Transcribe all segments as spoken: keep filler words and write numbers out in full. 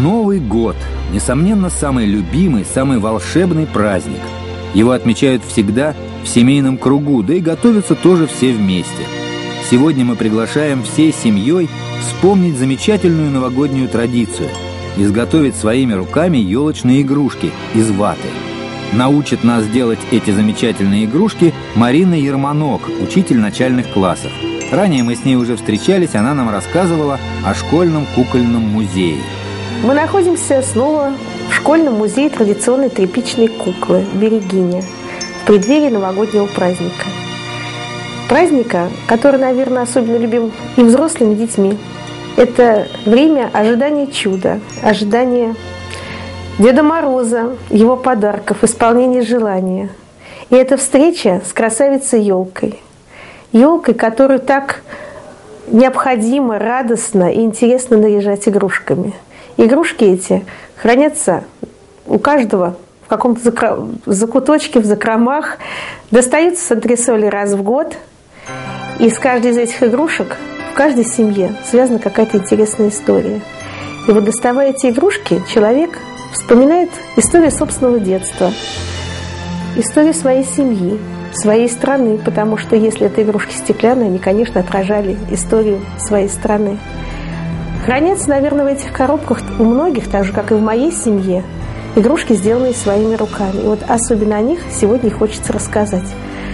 Новый год – несомненно, самый любимый, самый волшебный праздник. Его отмечают всегда в семейном кругу, да и готовятся тоже все вместе. Сегодня мы приглашаем всей семьей вспомнить замечательную новогоднюю традицию – изготовить своими руками елочные игрушки из ваты. Научит нас делать эти замечательные игрушки Марина Ерманок, учитель начальных классов. Ранее мы с ней уже встречались, она нам рассказывала о школьном кукольном музее. Мы находимся снова в школьном музее традиционной тряпичной куклы «Берегиня» в преддверии новогоднего праздника. Праздника, который, наверное, особенно любим и взрослыми, и детьми. Это время ожидания чуда, ожидания Деда Мороза, его подарков, исполнения желания. И это встреча с красавицей-елкой. Елкой, которую так необходимо, радостно и интересно наряжать игрушками. Игрушки эти хранятся у каждого в каком-то закро... закуточке, в закромах, достаются с антресолей раз в год. И с каждой из этих игрушек в каждой семье связана какая-то интересная история. И вот, доставая эти игрушки, человек вспоминает историю собственного детства, историю своей семьи, своей страны, потому что если это игрушки стеклянные, они, конечно, отражали историю своей страны. Хранятся, наверное, в этих коробках у многих, так же, как и в моей семье, игрушки, сделанные своими руками. И вот особенно о них сегодня и хочется рассказать.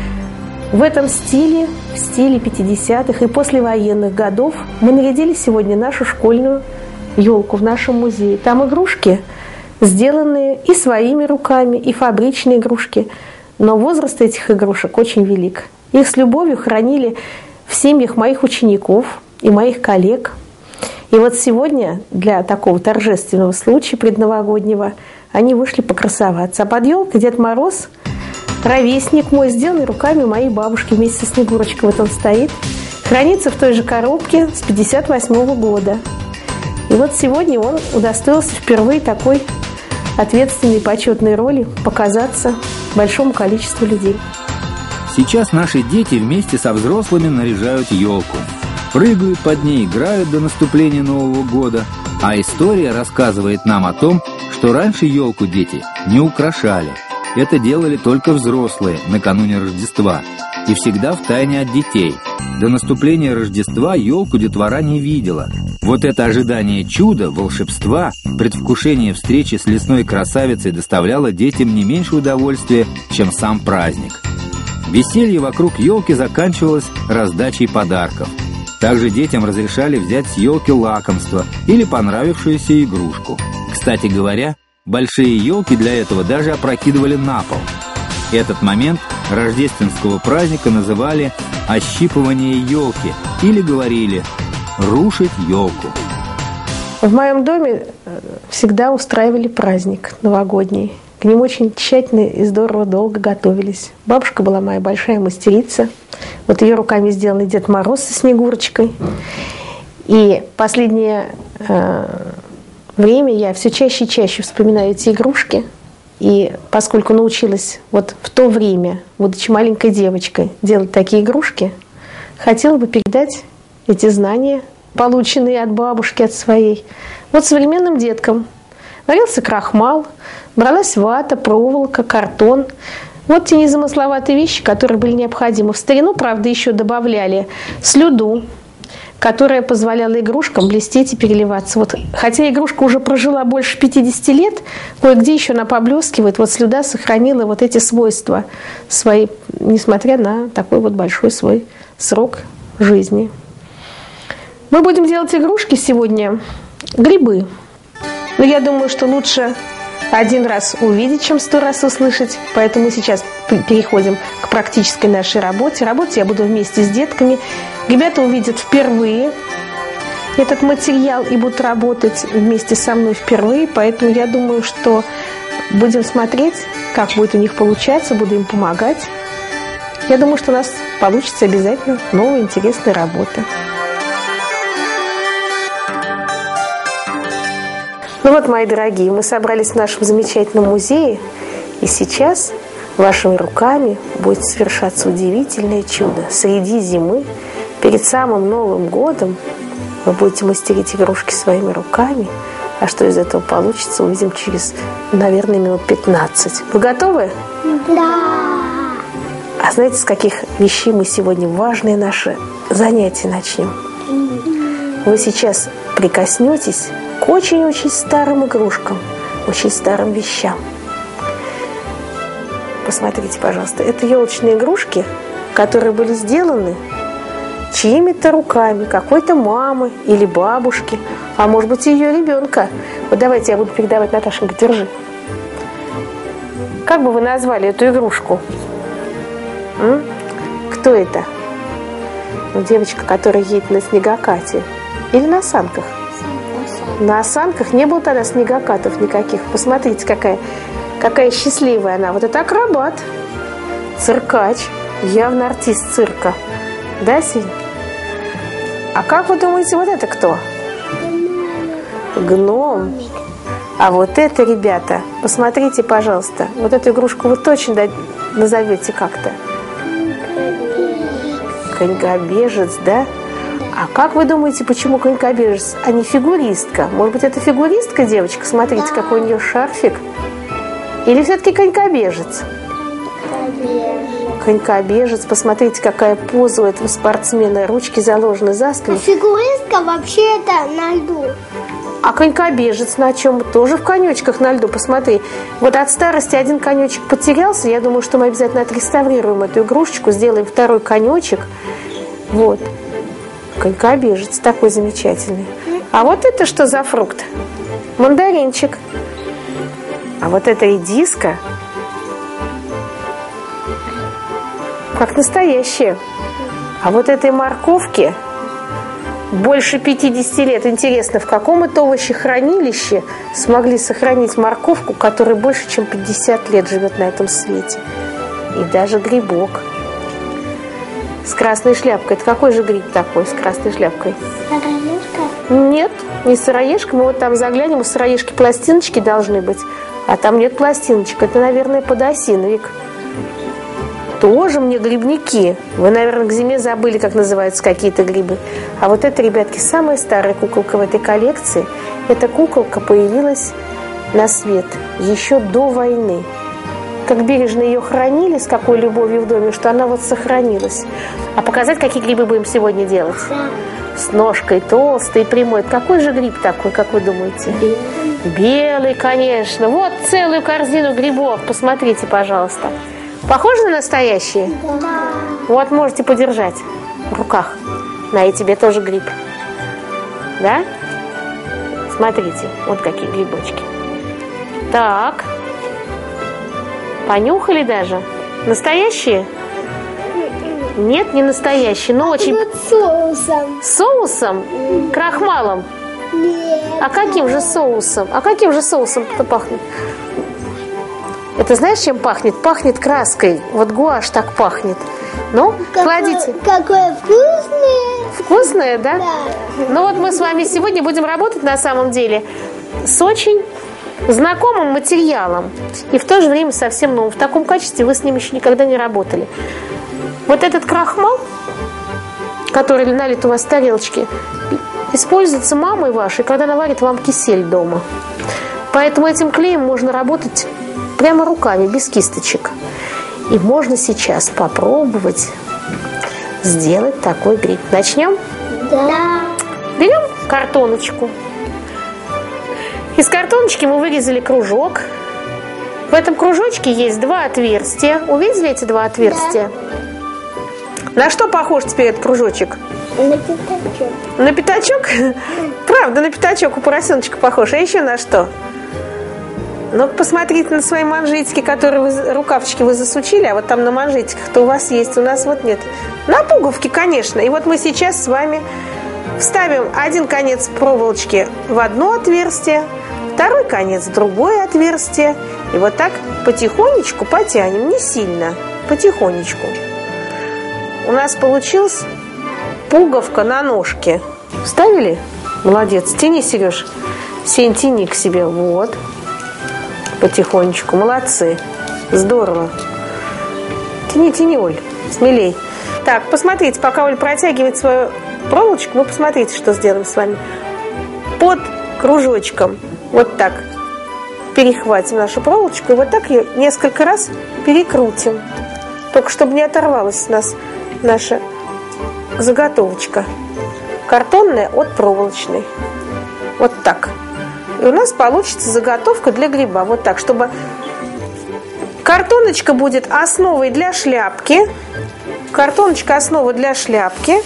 В этом стиле, в стиле пятидесятых и послевоенных годов мы нарядили сегодня нашу школьную елку в нашем музее. Там игрушки, сделанные и своими руками, и фабричные игрушки. Но возраст этих игрушек очень велик. Их с любовью хранили в семьях моих учеников и моих коллег. И вот сегодня для такого торжественного случая предновогоднего они вышли покрасоваться. А под елкой Дед Мороз, ровесник мой, сделанный руками моей бабушки, вместе со Снегурочкой вот он стоит, хранится в той же коробке с пятьдесят восьмого года. И вот сегодня он удостоился впервые такой ответственной, почетной роли показаться большому количеству людей. Сейчас наши дети вместе со взрослыми наряжают елку. Прыгают под ней, играют до наступления Нового года. А история рассказывает нам о том, что раньше елку дети не украшали. Это делали только взрослые накануне Рождества. И всегда втайне от детей. До наступления Рождества елку детвора не видела. Вот это ожидание чуда, волшебства, предвкушение встречи с лесной красавицей доставляло детям не меньше удовольствия, чем сам праздник. Веселье вокруг елки заканчивалось раздачей подарков. Также детям разрешали взять с елки лакомство или понравившуюся игрушку. Кстати говоря, большие елки для этого даже опрокидывали на пол. Этот момент рождественского праздника называли «ощипывание елки» или говорили «рушить елку». В моем доме всегда устраивали праздник новогодний. К нему очень тщательно и здорово долго готовились. Бабушка была моя большая мастерица. Вот ее руками сделанный Дед Мороз со Снегурочкой. И последнее э, время я все чаще и чаще вспоминаю эти игрушки. И поскольку научилась вот в то время, будучи маленькой девочкой, делать такие игрушки, хотела бы передать эти знания, полученные от бабушки, от своей, вот современным деткам. Варился крахмал, бралась вата, проволока, картон. Вот те незамысловатые вещи, которые были необходимы. В старину, правда, еще добавляли слюду, которая позволяла игрушкам блестеть и переливаться. Вот, хотя игрушка уже прожила больше пятидесяти лет, кое-где еще она поблескивает. Вот слюда сохранила вот эти свойства свои, несмотря на такой вот большой свой срок жизни. Мы будем делать игрушки сегодня, грибы. Но я думаю, что лучше один раз увидеть, чем сто раз услышать. Поэтому сейчас переходим к практической нашей работе. Работать я буду вместе с детками. Ребята увидят впервые этот материал и будут работать вместе со мной впервые. Поэтому я думаю, что будем смотреть, как будет у них получаться, буду им помогать. Я думаю, что у нас получится обязательно новая интересная работа. Ну вот, мои дорогие, мы собрались в нашем замечательном музее, и сейчас вашими руками будет совершаться удивительное чудо. Среди зимы, перед самым Новым годом, вы будете мастерить игрушки своими руками, А что из этого получится, увидим через, наверное, минут пятнадцать. Вы готовы? Да. А знаете, с каких вещей мы сегодня важные наши занятия начнем? Вы сейчас прикоснетесь к очень-очень старым игрушкам, очень старым вещам. Посмотрите, пожалуйста, это елочные игрушки, которые были сделаны чьими-то руками, какой-то мамы или бабушки, а может быть, ее ребенка. Вот давайте я буду передавать, Наташенька, держи. Как бы вы назвали эту игрушку? М? Кто это? Ну, девочка, которая едет на снегокате. Или на санках? На санках не было тогда снегокатов никаких. Посмотрите, какая, какая счастливая она. Вот это акробат, циркач, явно артист цирка. Да, Сень? А как вы думаете, вот это кто? Гном. А вот это, ребята, посмотрите, пожалуйста. Вот эту игрушку вы точно назовете как-то? Конькобежец, да? А как вы думаете, почему конькобежец, а не фигуристка? Может быть, это фигуристка, девочка? Смотрите, да. Какой у нее шарфик. Или все-таки конькобежец? Конькобежец. Конькобежец. Посмотрите, какая поза у этого спортсмена. Ручки заложены за спину. А фигуристка вообще-то на льду. А конькобежец на чем? Тоже в конечках на льду. Посмотри. Вот от старости один конечек потерялся. Я думаю, что мы обязательно отреставрируем эту игрушечку, сделаем второй конечек. Вот. Конькобежец такой замечательный. А вот это что за фрукт? Мандаринчик. А вот это редиска. Как настоящая. А вот этой морковки больше пятидесяти лет. Интересно, в каком это овощехранилище смогли сохранить морковку, которая больше, чем пятьдесят лет живет на этом свете? И даже грибок. С красной шляпкой. Это какой же гриб такой с красной шляпкой? Сыроежка? Нет, не сыроежка. Мы вот там заглянем, у сыроежки пластиночки должны быть. А там нет пластиночек. Это, наверное, подосиновик. Тоже мне грибники. Вы, наверное, к зиме забыли, как называются какие-то грибы. А вот это, ребятки, самая старая куколка в этой коллекции. Эта куколка появилась на свет еще до войны. Как бережно ее хранили, с какой любовью в доме, что она вот сохранилась. А показать, какие грибы будем сегодня делать? Да. С ножкой толстой и прямой. Какой же гриб такой, как вы думаете? Белый. Белый, конечно. Вот целую корзину грибов. Посмотрите, пожалуйста. Похожи на настоящие? Да. Вот, можете подержать в руках. На, и тебе тоже гриб. Да? Смотрите, вот какие грибочки. Так. Понюхали даже? Настоящие? Нет, не настоящие, но очень... Вот соусом. Соусом? Mm. Крахмалом? Нет. А каким же соусом? А каким же соусом-то пахнет? Это знаешь, чем пахнет? Пахнет краской. Вот гуашь так пахнет. Ну, Какое, кладите. Какое вкусное. Вкусное, да? Да. Ну вот мы с вами сегодня будем работать на самом деле с очень знакомым материалом. И в то же время совсем новым. В таком качестве вы с ним еще никогда не работали. Вот этот крахмал, который налит у вас в тарелочке, используется мамой вашей, когда она варит вам кисель дома. Поэтому этим клеем можно работать прямо руками, без кисточек. И можно сейчас попробовать сделать такой гриб. Начнем? Да. Берем картоночку. Из картоночки мы вырезали кружок. В этом кружочке есть два отверстия. Увидели эти два отверстия? Да. На что похож теперь этот кружочек? На пятачок. На пятачок? Правда, на пятачок у поросеночка похож. А еще на что? Ну, посмотрите на свои манжетики, которые вы, рукавчики вы засучили, а вот там на манжетиках-то у вас есть, у нас вот нет. На пуговке, конечно. И вот мы сейчас с вами вставим один конец проволочки в одно отверстие, второй конец в другое отверстие. И вот так потихонечку потянем, не сильно, потихонечку. У нас получилась пуговка на ножке. Вставили? Молодец. Тяни, Сереж. Сень, тяни к себе. Вот. Потихонечку. Молодцы. Здорово. Тяни, тяни, Оль. Смелей. Так, посмотрите, пока Оль протягивает свою проволочку, вы посмотрите, что сделаем с вами. Под кружочком Вот так перехватим нашу проволочку и вот так ее несколько раз перекрутим. Только чтобы не оторвалась у нас наша заготовочка картонная от проволочной. Вот так. И у нас получится заготовка для гриба. Вот так, чтобы картоночка будет основой для шляпки. Картоночка основа для шляпки.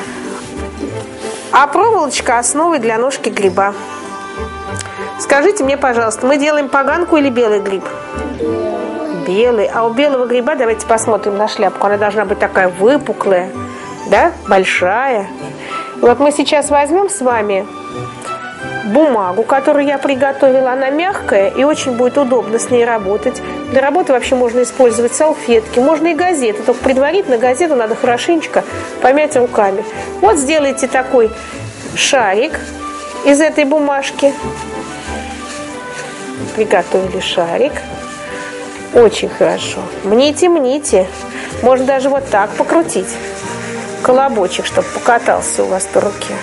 А проволочка основой для ножки гриба. Скажите мне, пожалуйста, мы делаем поганку или белый гриб? Белый. А у белого гриба, давайте посмотрим на шляпку. Она должна быть такая выпуклая, да, большая. И вот мы сейчас возьмем с вами бумагу, которую я приготовила. Она мягкая и очень будет удобно с ней работать. Для работы вообще можно использовать салфетки, можно и газеты. Только предварительно газету надо хорошенечко помять руками. Вот сделайте такой шарик из этой бумажки. Приготовили шарик. Очень хорошо. Мните, мните. Можно даже вот так покрутить. Колобочек, чтобы покатался у вас по руке.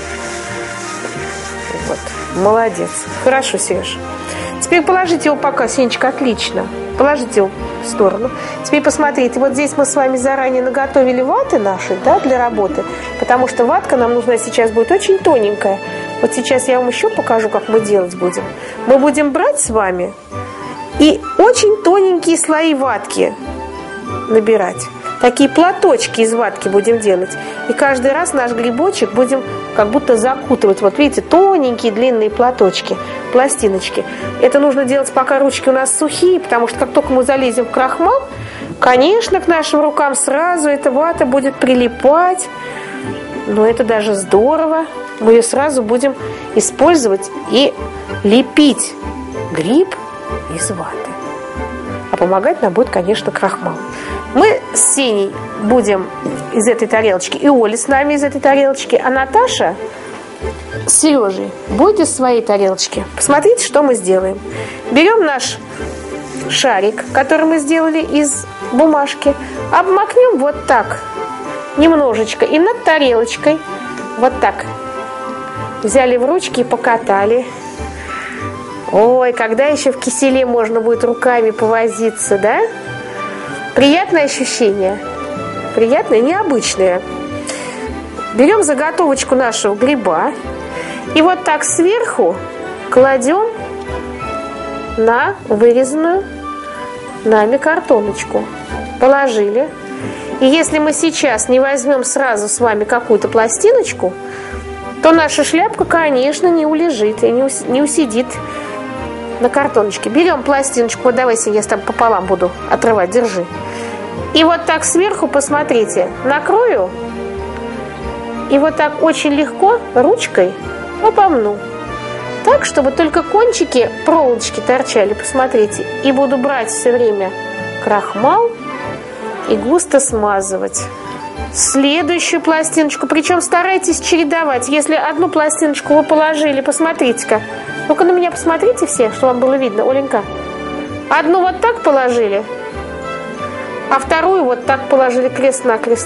Вот. Молодец. Хорошо, Сереж. Теперь положите его пока, Сенечка, отлично. Положите его в сторону. Теперь посмотрите, вот здесь мы с вами заранее наготовили ваты наши, да, для работы. Потому что ватка нам нужна сейчас будет очень тоненькая. Вот сейчас я вам еще покажу, как мы делать будем. Мы будем брать с вами и очень тоненькие слои ватки набирать. Такие платочки из ватки будем делать. И каждый раз наш грибочек будем как будто закутывать. Вот видите, тоненькие длинные платочки, пластиночки. Это нужно делать, пока ручки у нас сухие, потому что как только мы залезем в крахмал, конечно, к нашим рукам сразу эта вата будет прилипать. Но это даже здорово. Мы ее сразу будем использовать и лепить гриб из ваты. А помогать нам будет, конечно, крахмал. Мы с Сеней будем из этой тарелочки, и Оля с нами из этой тарелочки, а Наташа с Сережей будет из своей тарелочки. Посмотрите, что мы сделаем. Берем наш шарик, который мы сделали из бумажки, обмакнем вот так немножечко и над тарелочкой вот так взяли в ручки и покатали. Ой, когда еще в киселе можно будет руками повозиться, да? Приятное ощущение. Приятное, необычное. Берем заготовочку нашего гриба и вот так сверху кладем на вырезанную нами картоночку. Положили. И если мы сейчас не возьмем сразу с вами какую-то пластиночку, то наша шляпка, конечно, не улежит и не усидит на картоночке. Берем пластиночку, вот давай, я с тобой пополам буду отрывать, держи. И вот так сверху, посмотрите, накрою. И вот так очень легко ручкой опомну. Так, чтобы только кончики проволочки торчали, посмотрите. И буду брать все время крахмал и густо смазывать. Следующую пластиночку, причем старайтесь чередовать. Если одну пластиночку вы положили, посмотрите-ка. Ну-ка на меня посмотрите все, что вам было видно, Оленька. Одну вот так положили, а вторую вот так положили крест-накрест.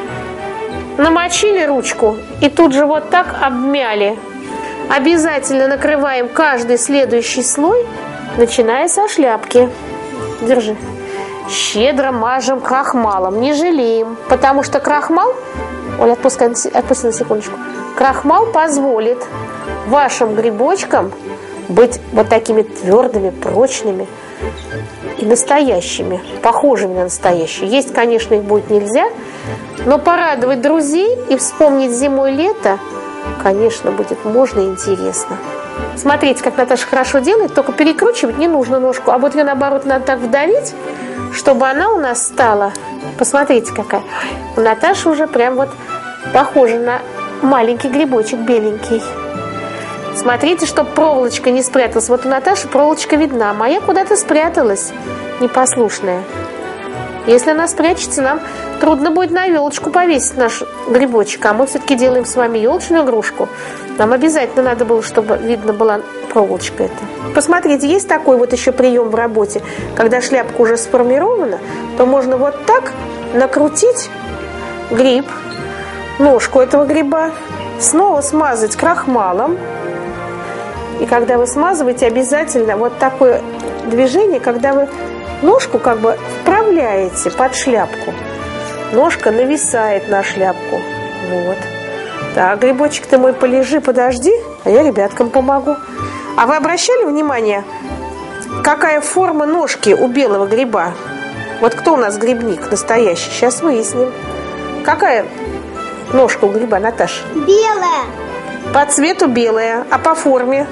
Намочили ручку и тут же вот так обмяли. Обязательно накрываем каждый следующий слой, начиная со шляпки. Держи. Щедро мажем крахмалом, не жалеем, потому что крахмал, Оля, отпускай, отпусти на секундочку, крахмал позволит вашим грибочкам быть вот такими твердыми, прочными и настоящими, похожими на настоящие. Есть, конечно, их будет нельзя, но порадовать друзей и вспомнить зимой лето, конечно, будет можно и интересно. Смотрите, как Наташа хорошо делает, только перекручивать не нужно ножку, а вот ее, наоборот, надо так вдавить, чтобы она у нас стала, посмотрите, какая. У Наташи уже прям вот похожа на маленький грибочек беленький. Смотрите, чтобы проволочка не спряталась. Вот у Наташи проволочка видна, моя куда-то спряталась, непослушная. Если она спрячется, нам трудно будет на елочку повесить наш грибочек. А мы все-таки делаем с вами елочную игрушку. Нам обязательно надо было, чтобы видно была проволочка эта. Посмотрите, есть такой вот еще прием в работе. Когда шляпка уже сформирована, то можно вот так накрутить гриб, ножку этого гриба, снова смазать крахмалом И когда вы смазываете, обязательно вот такое движение, когда вы ножку как бы вправляете под шляпку. Ножка нависает на шляпку. Вот. Так, грибочек, ты мой полежи, подожди, а я ребяткам помогу. А вы обращали внимание, какая форма ножки у белого гриба? Вот кто у нас грибник настоящий? Сейчас выясним. Какая ножка у гриба, Наташа? Белая. По цвету белая, а по форме?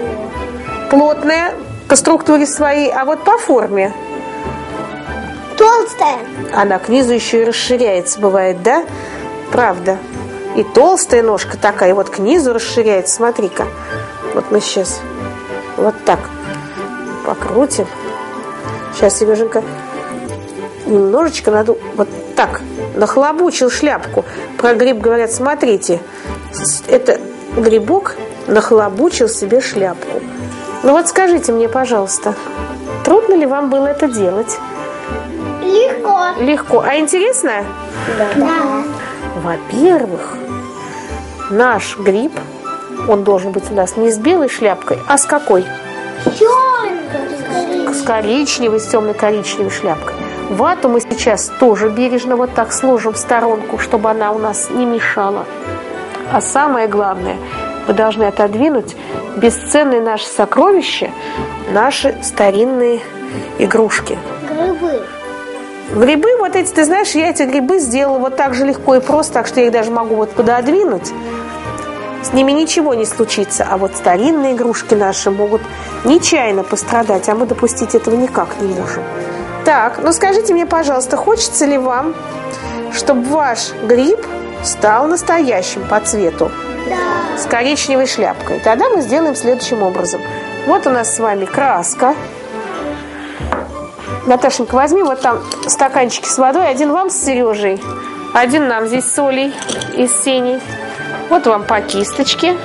Плотная по структуре своей, а вот по форме? Толстая. Она к низу еще и расширяется, бывает, да? Правда. И толстая ножка такая, и вот к низу расширяется. Смотри-ка. Вот мы сейчас вот так покрутим. Сейчас, Сереженька, немножечко надо вот так. Нахлобучил шляпку. Про гриб говорят, смотрите, это грибок нахлобучил себе шляпку. Ну вот скажите мне, пожалуйста, трудно ли вам было это делать? Легко. Легко. А интересно? Да. Во-первых, наш гриб, он должен быть у нас не с белой шляпкой, а с какой? Черный. С коричневой, с темно-коричневой шляпкой. Вату мы сейчас тоже бережно вот так сложим в сторонку, чтобы она у нас не мешала. А самое главное, мы должны отодвинуть бесценные наши сокровища, наши старинные игрушки. Грибы. Грибы, вот эти, ты знаешь, я эти грибы сделала вот так же легко и просто, так что я их даже могу вот пододвинуть. С ними ничего не случится. А вот старинные игрушки наши могут нечаянно пострадать, а мы допустить этого никак не можем. Так, ну скажите мне, пожалуйста, хочется ли вам, чтобы ваш гриб стал настоящим по цвету? Да. С коричневой шляпкой. Тогда мы сделаем следующим образом. Вот у нас с вами краска. Наташенька, возьми вот там стаканчики с водой. Один вам с Сережей, один нам здесь с Олей и с Сеней. Вот вам по кисточке.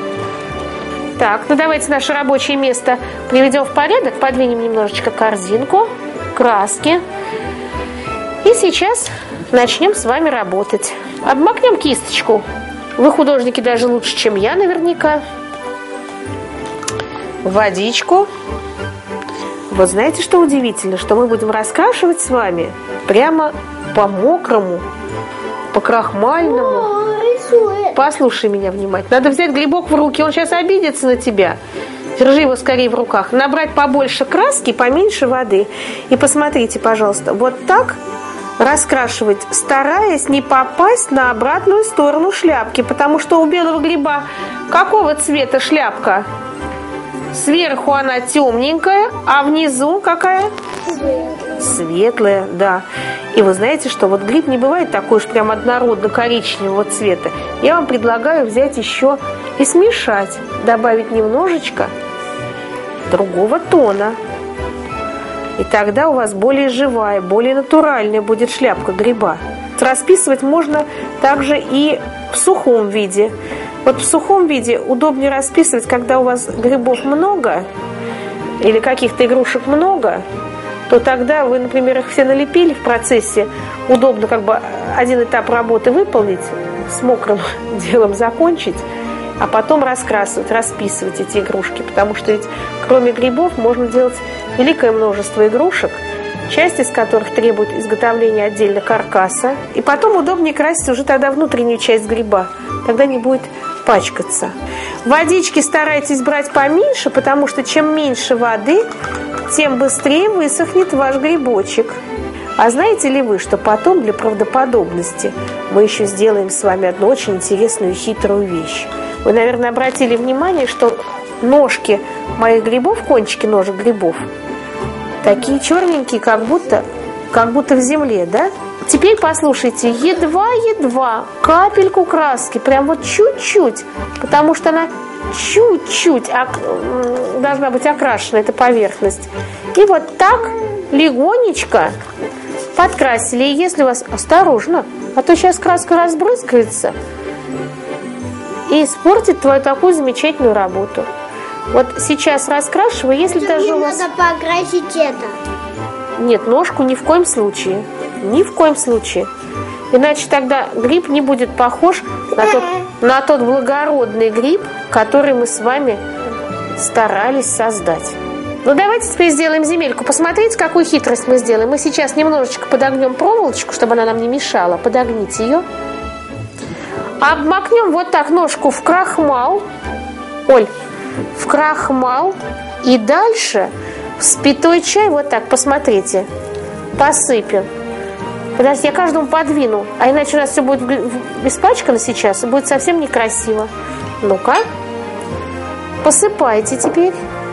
Так, ну давайте наше рабочее место приведем в порядок. Подвинем немножечко корзинку, краски. И сейчас начнем с вами работать. Обмакнем кисточку. Вы, художники, даже лучше, чем я наверняка. Водичку. Вот знаете, что удивительно? Что мы будем раскрашивать с вами прямо по мокрому, по крахмальному. О, рисует. Послушай меня внимательно. Надо взять грибок в руки, он сейчас обидится на тебя. Держи его скорее в руках. Набрать побольше краски, поменьше воды. И посмотрите, пожалуйста, вот так раскрашивать, стараясь не попасть на обратную сторону шляпки. Потому что у белого гриба какого цвета шляпка? Сверху она темненькая, а внизу какая? Светлая. Светлая, да. И вы знаете, что вот гриб не бывает такой уж прям однородно коричневого цвета. Я вам предлагаю взять еще и смешать, добавить немножечко другого тона. И тогда у вас более живая, более натуральная будет шляпка гриба. Расписывать можно также и в сухом виде. Вот в сухом виде удобнее расписывать, когда у вас грибов много или каких-то игрушек много, то тогда вы, например, их все налепили в процессе, удобно как бы один этап работы выполнить, с мокрым делом закончить, а потом раскрасывать, расписывать эти игрушки, потому что ведь кроме грибов можно делать великое множество игрушек, часть из которых требует изготовления отдельно каркаса, и потом удобнее красить уже тогда внутреннюю часть гриба, тогда не будет пачкаться. Водички старайтесь брать поменьше, потому что чем меньше воды, тем быстрее высохнет ваш грибочек. А знаете ли вы, что потом для правдоподобности мы еще сделаем с вами одну очень интересную и хитрую вещь? Вы, наверное, обратили внимание, что ножки моих грибов, кончики ножек грибов, такие черненькие, как будто, как будто в земле, да? Теперь послушайте, едва-едва капельку краски, прям вот чуть-чуть, потому что она чуть-чуть должна быть окрашена, эта поверхность. И вот так легонечко подкрасили. И если у вас... Осторожно, а то сейчас краска разбрызгается и испортит твою такую замечательную работу. Вот сейчас раскрашиваю, если Мне даже у вас... надо покрасить это. Нет, ножку ни в коем случае. Ни в коем случае. Иначе тогда гриб не будет похож на тот, на тот благородный гриб, который мы с вами старались создать. Ну, давайте теперь сделаем земельку. Посмотрите, какую хитрость мы сделаем. Мы сейчас немножечко подогнем проволочку, чтобы она нам не мешала. Подогните ее. Обмакнем вот так ножку в крахмал. Оль, в крахмал. И дальше вспитой чай вот так, посмотрите, посыпем. Подожди, я каждому подвину, а иначе у нас все будет испачкано сейчас, и будет совсем некрасиво. Ну-ка, посыпайте теперь.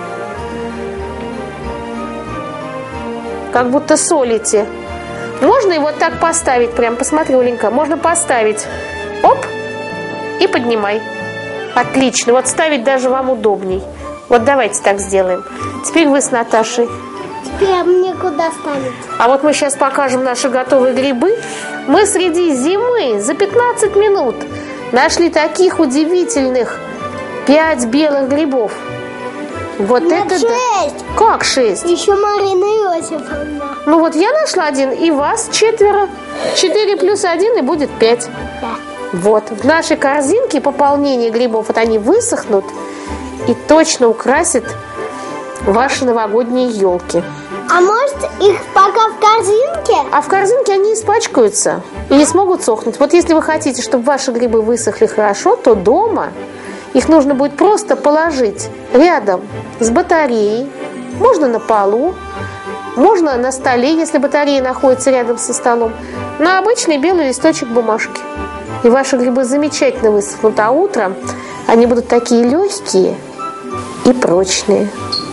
Как будто солите. Можно и вот так поставить, прям, посмотри, Оленька, можно поставить. Оп, и поднимай. Отлично, вот ставить даже вам удобней. Вот давайте так сделаем. Теперь вы с Наташей. Теперь мне куда ставить? А вот мы сейчас покажем наши готовые грибы. Мы среди зимы за пятнадцать минут нашли таких удивительных пять белых грибов. Вот Нет, это шесть. Да. Как шесть? Еще Марина Иосифовна. Ну вот я нашла один, и вас четверо. Четыре плюс один, и будет пять. Да. Вот, в нашей корзинке пополнение грибов, вот они высохнут и точно украсят ваши новогодние елки. А может их пока в корзинке? А в корзинке они испачкаются и не смогут сохнуть. Вот если вы хотите, чтобы ваши грибы высохли хорошо, то дома их нужно будет просто положить рядом с батареей. Можно на полу, можно на столе, если батарея находится рядом со столом, на обычный белый листочек бумажки. И ваши грибы замечательно высохнут, а утром они будут такие легкие и прочные.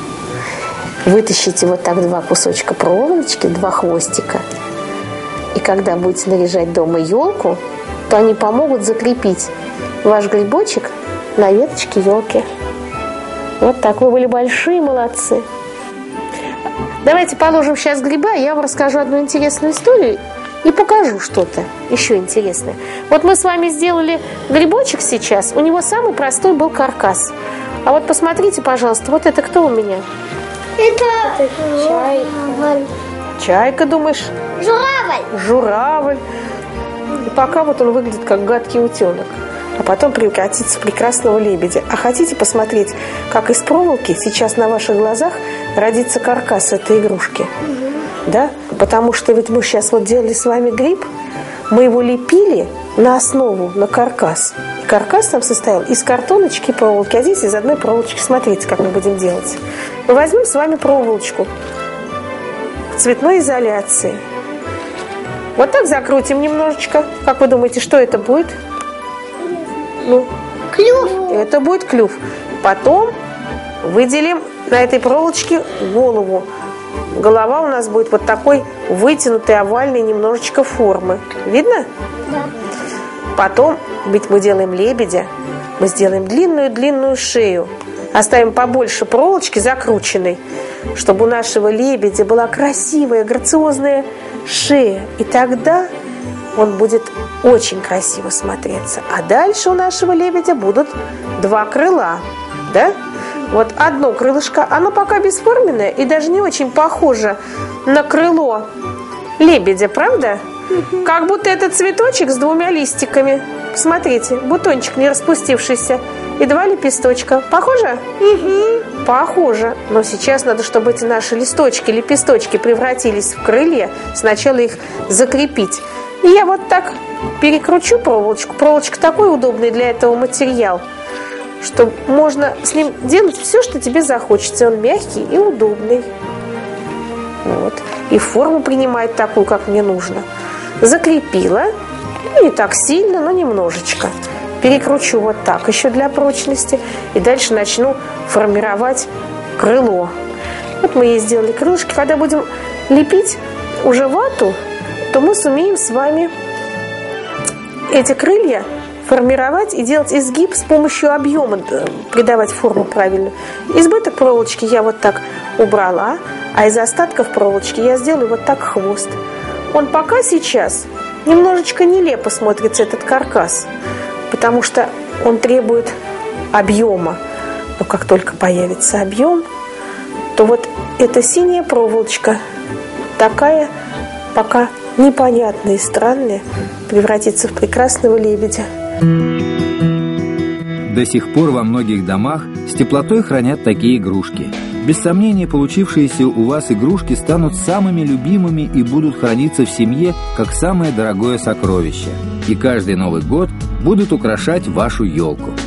Вытащите вот так два кусочка проволочки, два хвостика. И когда будете наряжать дома елку, то они помогут закрепить ваш грибочек на веточке елки. Вот так. Вы были большие молодцы. Давайте положим сейчас грибы, а я вам расскажу одну интересную историю и покажу что-то еще интересное. Вот мы с вами сделали грибочек сейчас. У него самый простой был каркас. А вот посмотрите, пожалуйста, вот это кто у меня? Это, Это чайка. Чайка, думаешь? Журавль. Журавль. И пока вот он выглядит как гадкий утенок, а потом превратится в прекрасного лебедя. А хотите посмотреть, как из проволоки сейчас на ваших глазах родится каркас этой игрушки? Угу. Да? Потому что ведь мы сейчас вот делали с вами гриб, мы его лепили на основу, на каркас. И каркас там состоял из картоночки и проволоки, а здесь из одной проволочки. Смотрите, как мы будем делать. Мы возьмем с вами проволочку цветной изоляции. Вот так закрутим немножечко. Как вы думаете, что это будет? Ну, клюв. Это будет клюв. Потом выделим на этой проволочке голову. Голова у нас будет вот такой вытянутой, овальной немножечко формы. Видно? Да. Потом, ведь мы делаем лебедя, мы сделаем длинную-длинную шею. Оставим побольше проволочки закрученной, чтобы у нашего лебедя была красивая, грациозная шея. И тогда он будет очень красиво смотреться. А дальше у нашего лебедя будут два крыла. Да? Вот одно крылышко, оно пока бесформенное и даже не очень похоже на крыло лебедя, правда? Угу. Как будто это цветочек с двумя листиками. Посмотрите, бутончик не распустившийся и два лепесточка. Похоже? Угу. Похоже. Но сейчас надо, чтобы эти наши листочки, лепесточки превратились в крылья. Сначала их закрепить. И я вот так перекручу проволочку. Проволочка такой удобный для этого материал, что можно с ним делать все, что тебе захочется. Он мягкий и удобный. Вот. И форму принимает такую, как мне нужно. Закрепила. Ну, не так сильно, но немножечко. Перекручу вот так еще для прочности. И дальше начну формировать крыло. Вот мы ей сделали крылышки. Когда будем лепить уже вату, то мы сумеем с вами эти крылья формировать и делать изгиб с помощью объема, придавать форму правильную. Избыток проволочки я вот так убрала, а из остатков проволочки я сделаю вот так хвост. Он пока сейчас немножечко нелепо смотрится, этот каркас, потому что он требует объема. Но как только появится объем, то вот эта синяя проволочка, такая пока непонятная и странная, превратится в прекрасного лебедя. До сих пор во многих домах с теплотой хранят такие игрушки. Без сомнения, получившиеся у вас игрушки станут самыми любимыми и будут храниться в семье как самое дорогое сокровище. И каждый Новый год будут украшать вашу елку.